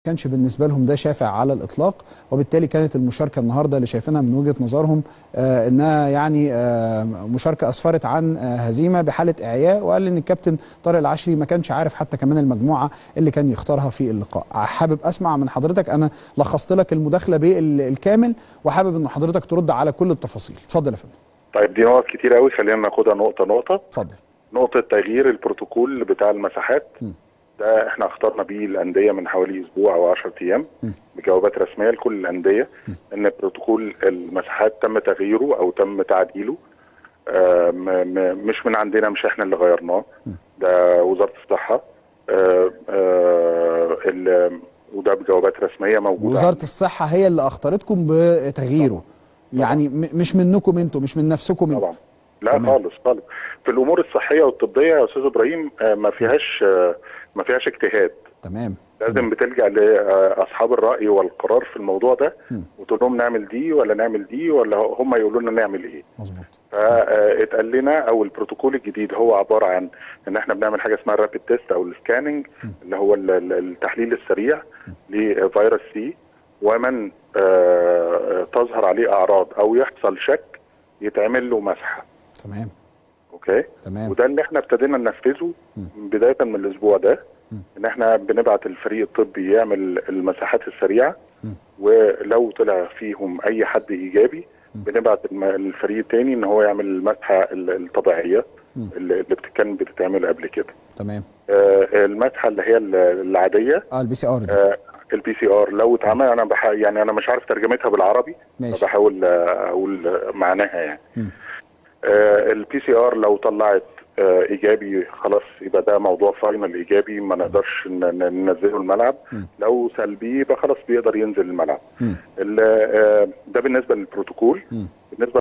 كانش بالنسبه لهم ده شافع على الاطلاق، وبالتالي كانت المشاركه النهارده اللي شايفينها من وجهه نظرهم انها يعني مشاركه اسفرت عن هزيمه بحاله اعياء. وقال ان الكابتن طارق العشري ما كانش عارف حتى كمان المجموعه اللي كان يختارها في اللقاء. حابب اسمع من حضرتك، انا لخصت لك المداخله بالكامل وحابب ان حضرتك ترد على كل التفاصيل. اتفضل يا فندم. طيب دي نقط كتير قوي، خلينا ناخدها نقطه نقطه. اتفضل. نقطه تغيير البروتوكول بتاع المساحات ده احنا اخترنا بيه الانديه من حوالي اسبوع او 10 ايام بجوابات رسميه لكل الانديه ان بروتوكول المساحات تم تغييره او تم تعديله. مش من عندنا، مش احنا اللي غيرناه، ده وزاره الصحه. وده بجوابات رسميه موجوده. وزاره الصحه هي اللي اختارتكم بتغييره؟ يعني مش منكم انتوا، مش من نفسكم انتوا؟ طبعا لا. تمام. خالص خالص. في الامور الصحيه والطبيه يا استاذ ابراهيم ما فيهاش اجتهاد. تمام. لازم بتلجأ لاصحاب الراي والقرار في الموضوع ده وتقول لهم نعمل دي ولا نعمل دي، ولا هم يقولوا لنا نعمل ايه. مظبوط. فاتقال لنا او البروتوكول الجديد هو عباره عن ان احنا بنعمل حاجه اسمها الرابيد تيست او السكاننج اللي هو التحليل السريع لفيروس سي، ومن تظهر عليه اعراض او يحصل شك يتعمل له مسحه. تمام. اوكي. تمام. وده اللي احنا ابتدينا ننفذه بدايه من الاسبوع ده، ان احنا بنبعت الفريق الطبي يعمل المساحات السريعه، ولو طلع فيهم اي حد ايجابي بنبعت الفريق الثاني ان هو يعمل المسحه الطبيعيه اللي كان بتتعمل قبل كده. تمام. المسحه اللي هي العاديه البي سي ار. البي سي ار لو اتعمل، انا يعني انا مش عارف ترجمتها بالعربي، فبحاول اقول معناها يعني. البي سي ار لو طلعت ايجابي خلاص يبقى ده موضوع فاينل ايجابي، ما نقدرش ننزله الملعب. لو سلبي يبقى خلاص بيقدر ينزل الملعب. ده بالنسبه للبروتوكول. بالنسبه